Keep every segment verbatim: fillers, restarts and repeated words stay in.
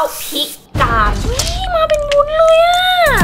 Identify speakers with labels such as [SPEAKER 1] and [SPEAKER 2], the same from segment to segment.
[SPEAKER 1] พิการนี่มาเป็นวุ้นเลยอะ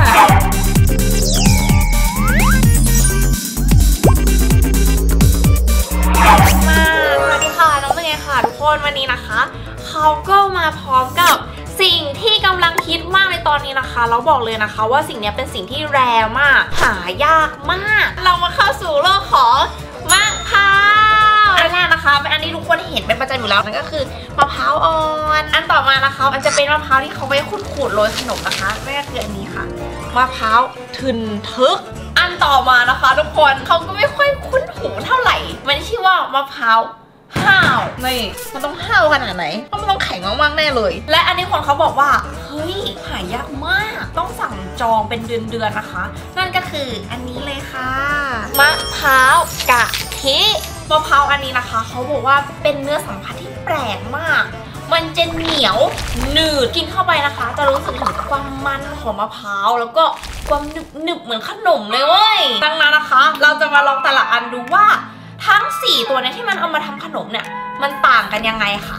[SPEAKER 1] มาสวัสดีค่ะน้องเป็นไงค่ะทุกคนวันนี้นะคะเขาก็มาพร้อมกับสิ่งที่กำลังฮิตมากในตอนนี้นะคะเราบอกเลยนะคะว่าสิ่งนี้เป็นสิ่งที่แรร์มากหายากมากเรามาเข้าสู่โลกของมะพร้าวอันแรกนะคะเป็นอันที่ทุกคนเห็นเป็นประจำอยู่แล้วนั่นก็คือมะพร้าวอ่อนอันต่อมานะคะมันจะเป็นมะพร้าวที่เขาไว้ขูดๆโรยขนมนะคะนั่นก็คืออันนี้ค่ะมะพร้าวทึนทึกอันต่อมานะคะทุกคนเขาก็ไม่ค่อยคุ้นหูเท่าไหร่มันชื่อว่ามะพร้าวห้าวนี่มันต้องห้าวขนาดไหนเพราะมันต้องแข็งมากๆแน่เลยและอันนี้คนเขาบอกว่าเฮ้ยหายากมากต้องสั่งจองเป็นเดือนๆนะคะนั่นก็คืออันนี้เลยค่ะมะพร้าวกะทิมะพร้าวอันนี้นะคะเขาบอกว่าเป็นเนื้อสัมผัสที่แปลกมากมันจะเหนียวหนืดกินเข้าไปนะคะจะรู้สึกถึงความมันของมะพร้าวแล้วก็ความหนึบหนึบเหมือนขนมเลยเว้ยดังนั้นนะคะเราจะมาลองแต่ละอันดูว่าทั้งสี่ตัวนี้ที่มันเอามาทำขนมเนี่ยมันต่างกันยังไงค่ะ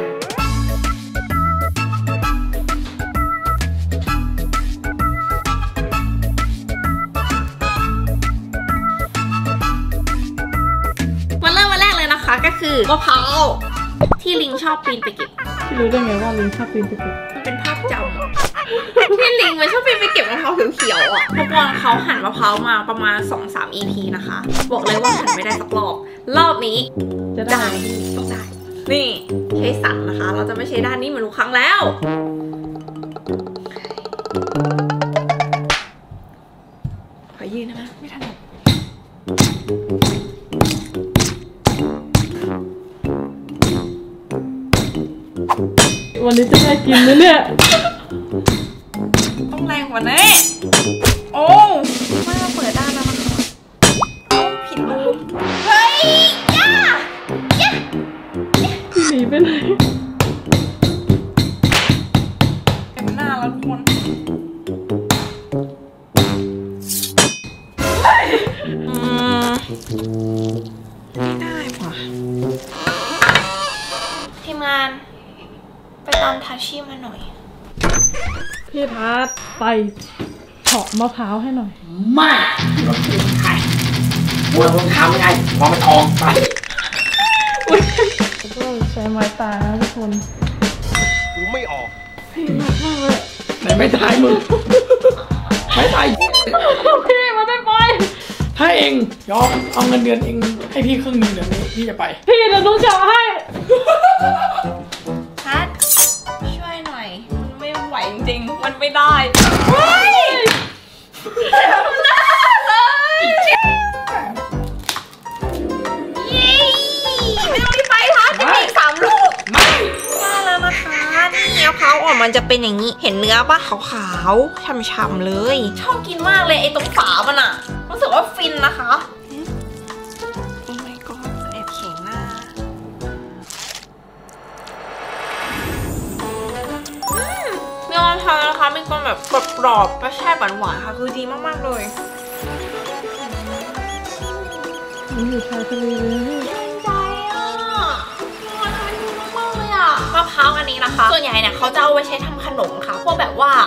[SPEAKER 1] มาเริ่มวันแรกเลยนะคะก็คือมะพร้าวที่ลิงชอบปีนไปเก็บ
[SPEAKER 2] รู้ได้ไงว่าลิงชอบปีนไปเก็บ
[SPEAKER 1] มันเป็นภาพจำที่ลิงมันชอบปีนไปเก็บมะพร้าวเขียวๆอ่ะเมื่อก่อนเขาหั่นมะพร้าวมาประมาณ สองถึงสาม อี พี นะคะบอกเลยว่าหั่นไม่ได้สักรอบรอบนี้จะได้ต้องได้นี่ใช้สันนะคะเราจะไม่ใช้ด้านนี้เหมือนทุกครั้งแล้วขอยืนนะไม่ถนัด
[SPEAKER 2] วันนี้จะได้กินไหมเนี่ย
[SPEAKER 1] ต้องแรงกว่านี้โอ้ไม่มาเปิดด้านนะมันโอ้ผิดรูเฮ้ยย่าย่า
[SPEAKER 2] พี่หนีไปไหน
[SPEAKER 1] เต็มหน้าแล้วทุกคนอืมไม่ได้ว่ะทีมงานไปตามทาชิมาหน่อย
[SPEAKER 2] พี่ทัศน์ไปเฉาะมะพร้าวให้หน่อย
[SPEAKER 3] ไม่เราคือใครปวดผมทำยังไงมองมันออกไป
[SPEAKER 2] ก็ใช้ไม้ตานะทุกคน
[SPEAKER 3] กูไม่ออก
[SPEAKER 2] พี่หนักมากเลย
[SPEAKER 3] ไหนไม่ตายมึงไม่ตาย
[SPEAKER 2] พี่มันไม่ไป
[SPEAKER 3] ถ้าเองยอมเอาเงินเดือนเองให้พี่ครึ่งหนึ่งเดี๋ยวนี้พี่จะไป
[SPEAKER 2] พี่เดี๋ยวต้องเฉาะให้
[SPEAKER 1] ทัศช่วยหน่อยมันไม่ไหวจริงๆมันไม่ได้เฮ้ยเจ็บหน้าเลยเย้ไม่ต้องรีบไปทัศจะมีสามลูก
[SPEAKER 3] ไม่
[SPEAKER 1] ได้แล้วนะคะนี่มะพร้าวอ่อนมันจะเป็นอย่างนี้เห็นเนื้อปะขาวๆฉ่ำๆเลยชอบกินมากเลยไอ้ตรงฝามันอะรู้สึกว่าฟินนะคะโอ้ my god แอบแข็งหน้าเนื้อมะพร้าวนะคะเป็นความแบบกรอบๆรสชาติหวานๆค่ะคือดีมากๆเลย
[SPEAKER 2] มันอยู่ชายทะเลเลย
[SPEAKER 1] ใจอ่ะมันทำให้ดูมากๆเลยอ่ะมะพร้าวอันนี้นะคะส่วนใหญ่เนี่ยเขาจะเอาไว้ใช้ทำขนมค่ะพวกแบบว่า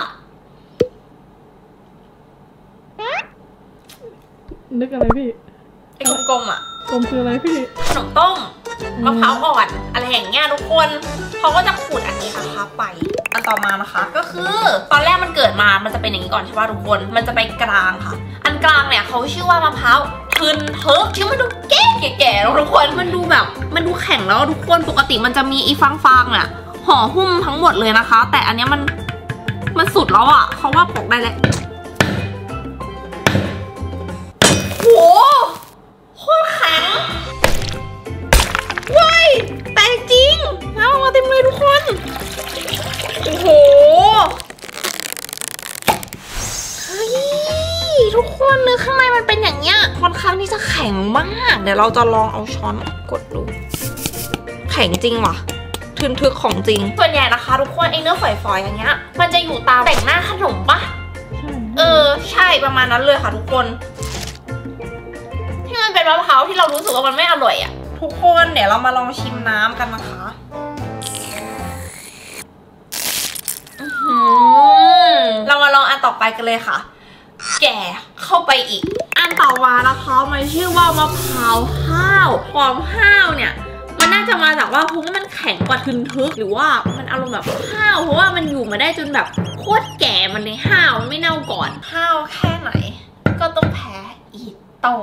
[SPEAKER 2] นึกอะไรพี่
[SPEAKER 1] ไอ้กลมๆอ่ะ
[SPEAKER 2] กลมคืออะไรพี่
[SPEAKER 1] ขนมต้มมะพร้าวอ่อนอะไรอย่างเงี้ยทุกคนเขาก็จะขูดอันนี้นะคะไปอันต่อมานะคะก็คือตอนแรกมันเกิดมามันจะเป็นอย่างนี้ก่อนใช่ป่ะทุกคนมันจะไปกลางค่ะอันกลางเนี่ยเขาชื่อว่ามะพร้าวทึนทึกชื่อมันดูแก่แก่แล้วทุกคนมันดูแบบมันดูแข็งแล้วทุกคนปกติมันจะมีอีฟางๆเนี่ยห่อหุ้มทั้งหมดเลยนะคะแต่อันนี้มันมันสุดแล้วอ่ะเขาว่าปกได้แล้วโหโคตรแข็งว้ายแตกจริงน้ำออกมาเต็มเลยทุกคนโอ้โหเฮ้ยทุกคนเนื้อข้างในมันเป็นอย่างเงี้ยค่อนข้างที่จะแข็งมากเดี๋ยวเราจะลองเอาช้อนกดดูแข็งจริงว่ะทึนทึกของจริงส่วนใหญ่นะคะทุกคนไอ้เนื้อฝอยๆอย่างเงี้ยมันจะอยู่ตามแต่งหน้าขนมปะเออใช่ประมาณนั้นเลยค่ะทุกคนที่มันเป็นมะพร้าวที่เรารู้สึกว่ามันไม่อร่อยอ่ะทุกคนเดี๋ยวเรามาลองชิมน้ำกันนะคะต่อไปกันเลยค่ะแก่เข้าไปอีกอันต่อมานะคะมันชื่อว่ามะพร้าวห้าวความห้าวเนี่ยมันน่าจะมาจากว่าเพราะว่ามันแข็งกว่าทึนทึกหรือว่ามันอารมณ์แบบห้าวเพราะว่ามันอยู่มาได้จนแบบโคตรแก่มันในห้าวมันไม่เน่าก่อนห้าวแค่ไหนก็ต้องแพ้อีโต้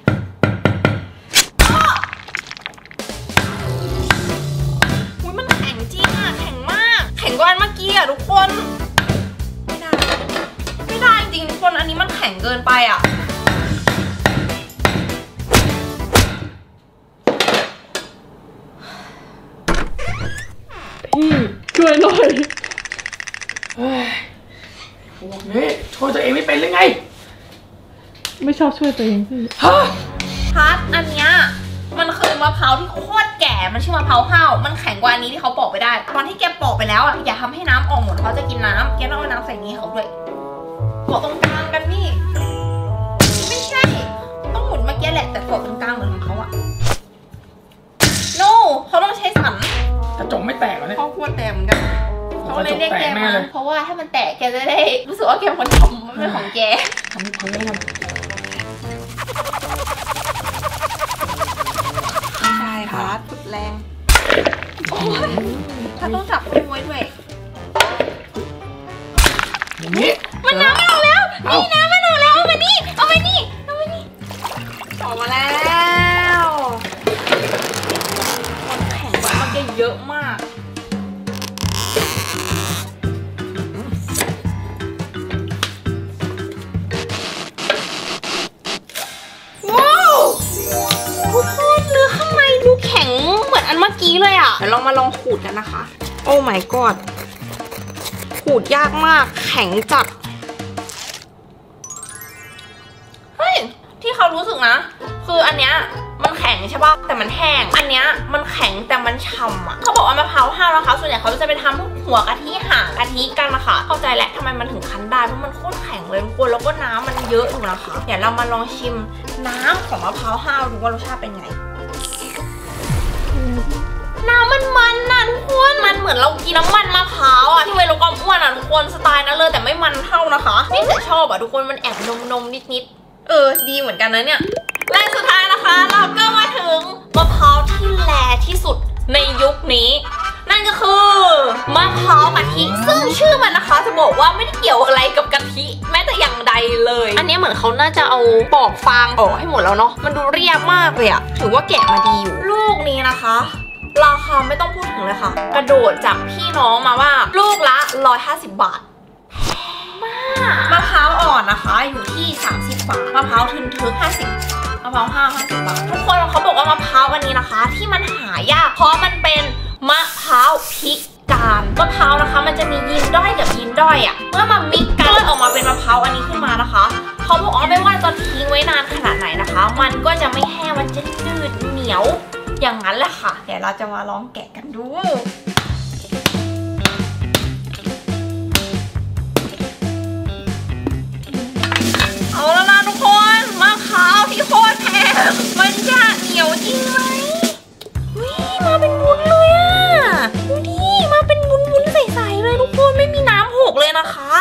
[SPEAKER 1] อุ้ยมันแข็งจริงอะแข็งมากแข็งกว่าอันเมื่อกี้อะทุกคนไม่ได้ไม่ได้จริงทุกคนอันนี้มันแข็งเกินไปอะ
[SPEAKER 2] พี่ช่วยหน่อย
[SPEAKER 3] เฮ้ยพวกนี้ช่วยตัวเองไม่เป็นหรือไง
[SPEAKER 2] ไม่ชอบช่วยตัวเองพี่
[SPEAKER 3] ฮะ
[SPEAKER 1] พัดอันเนี้ยมันคือมะพร้าวที่โคตรแก่มันชื่อมะพร้าวห้าวมันแข็งกว่าอันนี้ที่เขาปอกไปได้ตอนที่แกปอกไปแล้วอ่ะอย่าทำให้น้ำออกหมดเขาจะกินน้ำแกต้องเอาน้ำใส่นี้เขาด้วยกดตรงกลางกันนี่ไม่ใช่ต้องหมุนเมื่อกี้แหละแต่กดตรงกลางเหมือนของเขาอ่ะ no เขาต้องใช้สัน
[SPEAKER 3] กระจกไม่แตกเหรอเนี่ย
[SPEAKER 1] เขาควรแตกเหมือนกันเขาเลยเรียกแกมา
[SPEAKER 3] เลย
[SPEAKER 1] เพราะว่าถ้ามันแตกแกจะได้รู้สึกว่าแกเป็นคนทำมันเป็นของแก
[SPEAKER 3] ทำให้เพ้อมัน
[SPEAKER 1] ใช่พัดสุดแรงโอ้ยถ้าต้องจับคู่ไว้ด้วย
[SPEAKER 3] อย่างนี้
[SPEAKER 1] มันน้ำไม่ออกแล้วนี่น้ำไม่ออกแล้วเอามานี่เอามานี่เอามานี่ออกมาแล้วมันแข็งกว่ามันเยอะมากว้าวทุกคนเนื้อข้างในดูแข็งเหมือนอันเมื่อกี้เลยอ่ะเดี๋ยวเรามาลองขูดกันนะคะโอ้ my god ขูดยากมากแข็งจัดเฮ้ยที่เขารู้สึกนะคืออันเนี้ยมันแข็งใช่ป่ะแต่มันแห้งอันเนี้ยมันแข็งแต่มันฉ่ำอ่ะเขาบอกว่ามะพร้าวห้าวนะคะส่วนใหญ่เขาจะไปทำพวกหัวกะทิหางกะทิกันนะคะเข้าใจแล้วทำไมมันถึงคั้นได้เพราะมันโคตรแข็งเลยทุกคนแล้วก็น้ำมันเยอะอยู่นะคะเดี๋ยวเรามาลองชิมน้ำของมะพร้าวห้าวดูว่ารสชาติเป็นไงน้ำมันมันน่ะทุกคนมันเหมือนเรากินน้ำมันมะพร้าวอ่ะที่เวลาความอ้วนอ่ะทุกคนสไตล์นั้นเลยแต่ไม่มันเท่านะคะนี่แต่ชอบอ่ะทุกคนมันแอบนมนมนิดนิดเออดีเหมือนกันนะเนี่ยและสุดท้ายนะคะเราก็มาถึงมะพร้าวที่แลที่สุดในยุคนี้นั่นก็คือมะพร้าวกะทิซึ่งชื่อมันนะคะจะบอกว่าไม่ได้เกี่ยวอะไรกับกะทิแม้แต่อย่างใดเลยอันนี้เหมือนเขาน่าจะเอาปอกฟางออกให้หมดแล้วเนาะมันดูเรียบมากเลยอะถือว่าแกะมาดีอยู่ลูกนี้นะคะราคาไม่ต้องพูดถึงเลยค่ะกระโดดจากพี่น้องมาว่าลูกละหนึ่งร้อยห้าสิบบาทมากมะพร้าวอ่อนนะคะอยู่ที่สามสิบบาทมะพร้าวทึนทึกห้าสิบมะพร้าวห้าวห้าสิบบาททุกคนเขาบอกว่ามะพร้าวอันนี้นะคะที่มันหายากเพราะมันเป็นมะพร้าวพิการมะพร้าวนะคะมันจะมียีนด้อยกับยีนด้อยอะเมื่อมามิกกันออกมาเป็นมะพร้าวอันนี้ขึ้นมานะคะเขาบอกว่าไม่ว่าจะทิ้งไว้นานขนาดไหนนะคะมันก็จะไม่แห้งมันจะยืดเหนียวอย่างนั้นแหละค่ะเดี๋ยวเราจะมาลองแกะกันดูเอาแล้วนะทุกคนมะพร้าวที่โคตรแพงมันจะเหนียวจริงไหมวิมาเป็นวุ้นเลยอะดูดิมาเป็นวุ้นวุ้นใสๆเลยทุกคนไม่มีน้ำหกเลยนะคะ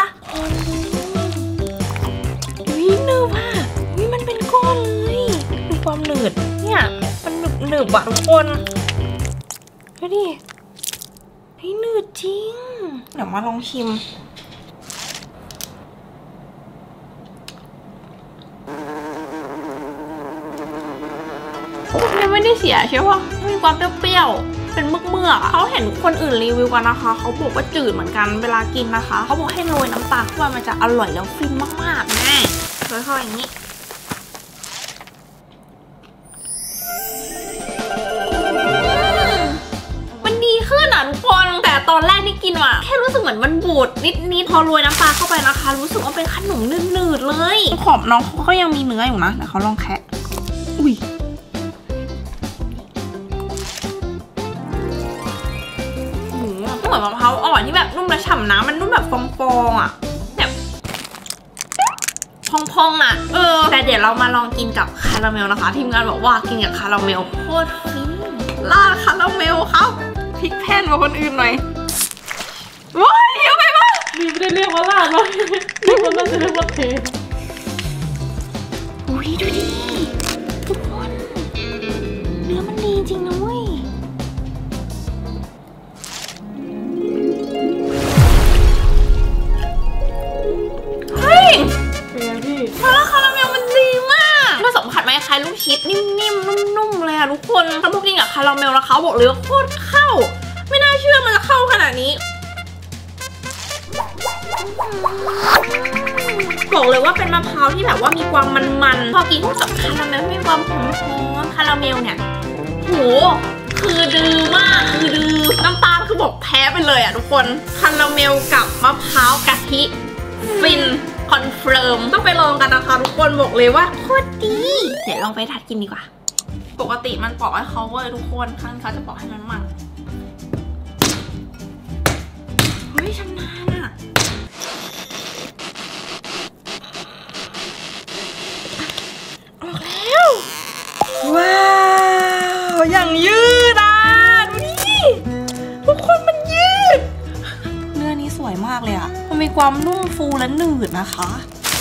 [SPEAKER 1] วิหนึบอะวิมันเป็นก้อนเลยดูความหนืดเนี่ยมันหนึบหนึบอะทุกคนดูดิเฮ้ยหนืดจริงเดี๋ยวมาลองชิมไม่ได้เสียใช่ปะมีความเปรี้ยวๆเป็นเมือกๆเขาเห็นคนอื่นรีวิวกันนะคะเขาบอกว่าจืดเหมือนกันเวลากินนะคะเขาบอกให้โรยน้ำตาลเพราะว่ามันจะอร่อยแล้วฟินมากๆแน่โรยเข้าอย่างนี้มันดีขึ้นอ่ะทุกคนแต่ตอนแรกที่กินอ่ะแค่รู้สึกเหมือนมันบูดนิดๆพอโรยน้ำปลาเข้าไปนะคะรู้สึกว่าเป็นขนมหนืดๆเลยขอบน้องเขาก็ยังมีเนื้ออยู่นะแต่เขาลองแคะอุ้ยเหมือนมะพร้าวอ่อนที่แบบนุ่มและฉ่ำน้ำมันนุ่มแบบฟองๆอ่ะแบบพองๆอ่ะเออแต่เดี๋ยวเรามาลองกินกับคาราเมลนะคะทีมงานบอกว่ากินกับคาราเมลโคตรฟินราดคาราเมลครับพริกแผ่นกว่าคนอื่นหน่อยว้ายเยอะไปปะ
[SPEAKER 2] นี่ไม่ได้เรียกว่าลาาดวะนี่คนน่าจะเรียกว่าเท
[SPEAKER 1] อุ้ยดูดิทุกคนเนื้อมันดีจริงนะเว้ยเฮ้ย
[SPEAKER 2] เป็นไงพี่
[SPEAKER 1] มาแล้วคาราเมลมันดีมากมันสัมผัสไหมคล้ายลูกชิดนิ่มๆนุ่มๆเลยอะทุกคนถ้าพวกกินกับคาราเมลนะคะบอกเลยว่าโคตรเข้าไม่น่าเชื่อมันจะเข้าขนาดนี้บอกเลยว่าเป็นมะพร้าวที่แบบว่ามีความมันๆพอกินคู่กับคาราเมลมีความหอมๆคาราเมลเนี่ยโหคือดื้อมากคือดื้อน้ำตาลคือบอกแพ้ไปเลยอ่ะทุกคนคาราเมลกับมะพร้าวกะทิฟินคอนเฟิร์มต้องไปลองกันนะคะทุกคนบอกเลยว่าโคตรดีเดี๋ยวลองไปทัดกินดีกว่าปกติมันปอกให้เขาเว้ยทุกคนครั้งนี้เขาจะปอกให้มันมันเฮ้ยชำนาญอ่ะออกแล้วว้าวอย่างยืดอ่ะดูดิทุกคนมันยืดเนื้อนี้สวยมากเลยอ่ะมันมีความนุ่มฟูและหนืดนะคะ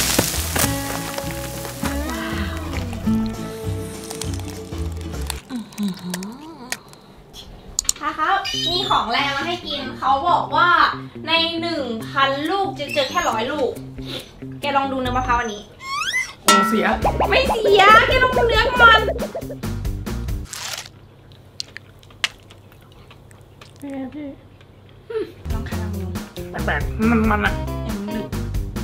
[SPEAKER 1] ค่ะครับมีของแรงมาให้กินเขาบอกว่าในหนึ่งพันลูกจะเจอแค่ร้อยลูกแกลองดูเนื้อมะพร้าวอันนี้
[SPEAKER 3] โอ้เสีย
[SPEAKER 1] ไม่เสียแกลองดูเนื้อมัน
[SPEAKER 2] เป็นไงพี่
[SPEAKER 1] ลองคาราเมล
[SPEAKER 3] แปลกๆมันมันอ่ะ
[SPEAKER 1] ยังดึก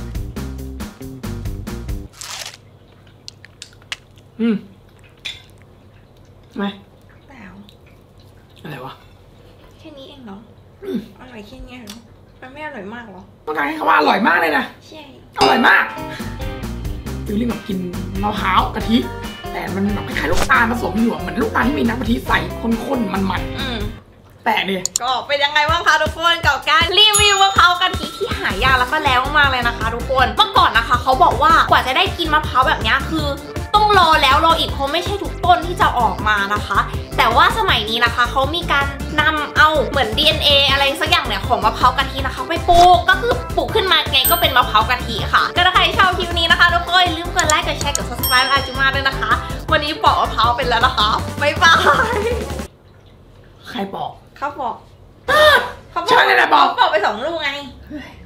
[SPEAKER 3] อืมไง
[SPEAKER 1] เปล่า
[SPEAKER 3] อะไรวะ
[SPEAKER 1] แค่นี้เองเหรออร่อยแค่นี้เหรอมันไม่อร่อยมากเหรอ
[SPEAKER 3] ต้องการให้เขาว่าอร่อยมากเลยนะ
[SPEAKER 1] ใช่
[SPEAKER 3] อร่อยมากฟิลลิ่งแบบกินมะพร้าวกะทิแต่มันแบบคล้ายๆลูกตาลผสมอยู่อะเหมือนลูกตาลที่มีน้ำกะทิใส่ข้นๆมัน
[SPEAKER 1] อืม
[SPEAKER 3] ๆแต่ดิ
[SPEAKER 1] ก็เป็นยังไงบ้างคะทุกคนกับการรีวิวมะพร้าวกะทิที่หายากแล้วก็แล้วมากเลยนะคะทุกคนเมื่อก่อนนะคะเขาบอกว่ากว่าจะได้กินมะพร้าวแบบนี้คือต้องรอแล้วรออีกเพราะไม่ใช่ทุกต้นที่จะออกมานะคะ แต่ว่าสมัยนี้นะคะเขามีการนำเอาเหมือน ดี เอ็น เอ อะไรสักอย่างเนี่ยของมะพร้าวกะทินะคะไปปลูกก็คือปลูกขึ้นมาไงก็เป็นมะพร้าวกะทิค่ะก็ถ้าใครชอบคลิปนี้นะคะทุกคนอย่าลืมกดไลค์กดแชร์กด ซับสไครบ์ อาจุมาด้วยนะคะวันนี้ปอกมะพร้าวเป็นแล้วนะคะบ๊ายบาย
[SPEAKER 3] ใครบอก
[SPEAKER 1] เขาบอกเขาบอก
[SPEAKER 3] ใช่เลยนะบอก
[SPEAKER 1] เขาบอกไปสองลูกไง
[SPEAKER 3] เฮ้ย